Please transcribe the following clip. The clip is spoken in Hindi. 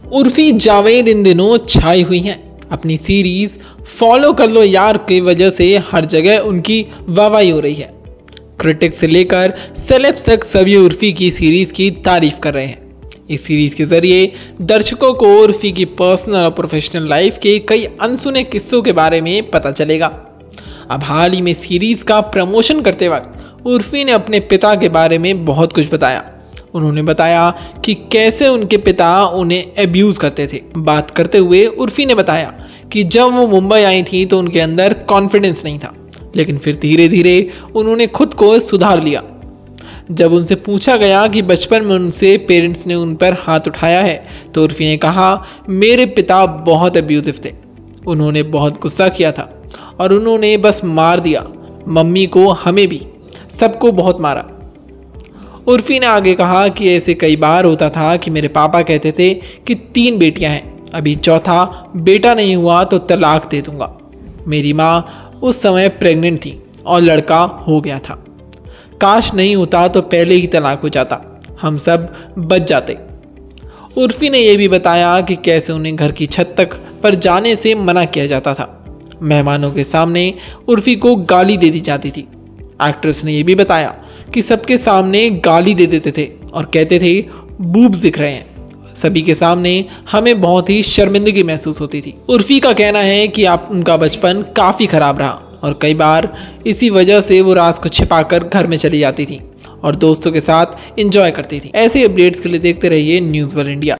उर्फी जावेद इन दिनों छाई हुई हैं। अपनी सीरीज फॉलो कर लो यार की वजह से हर जगह उनकी वाहवाही हो रही है। क्रिटिक्स से लेकर सेलेब्स तक सभी उर्फी की सीरीज की तारीफ कर रहे हैं। इस सीरीज के जरिए दर्शकों को उर्फी की पर्सनल और प्रोफेशनल लाइफ के कई अनसुने किस्सों के बारे में पता चलेगा। अब हाल ही में सीरीज का प्रमोशन करते वक्त उर्फी ने अपने पिता के बारे में बहुत कुछ बताया। उन्होंने बताया कि कैसे उनके पिता उन्हें एब्यूज करते थे। बात करते हुए उर्फी ने बताया कि जब वो मुंबई आई थी तो उनके अंदर कॉन्फिडेंस नहीं था, लेकिन फिर धीरे धीरे उन्होंने खुद को सुधार लिया। जब उनसे पूछा गया कि बचपन में उनसे पेरेंट्स ने उन पर हाथ उठाया है तो उर्फी ने कहा, मेरे पिता बहुत एब्यूजिव थे, उन्होंने बहुत गुस्सा किया था और उन्होंने बस मार दिया, मम्मी को, हमें भी, सबको बहुत मारा। उर्फी ने आगे कहा कि ऐसे कई बार होता था कि मेरे पापा कहते थे कि 3 बेटियां हैं, अभी चौथा बेटा नहीं हुआ तो तलाक दे दूंगा। मेरी माँ उस समय प्रेग्नेंट थी और लड़का हो गया था, काश नहीं होता तो पहले ही तलाक हो जाता, हम सब बच जाते। उर्फी ने यह भी बताया कि कैसे उन्हें घर की छत तक पर जाने से मना किया जाता था। मेहमानों के सामने उर्फी को गाली दे दी जाती थी। एक्ट्रेस ने यह भी बताया कि सबके सामने गाली दे देते थे और कहते थे बूब्स दिख रहे हैं। सभी के सामने हमें बहुत ही शर्मिंदगी महसूस होती थी। उर्फी का कहना है कि उनका बचपन काफ़ी ख़राब रहा और कई बार इसी वजह से वो राज को छिपाकर घर में चली जाती थी और दोस्तों के साथ एंजॉय करती थी। ऐसे अपडेट्स के लिए देखते रहिए न्यूज़ वर्ल्ड इंडिया।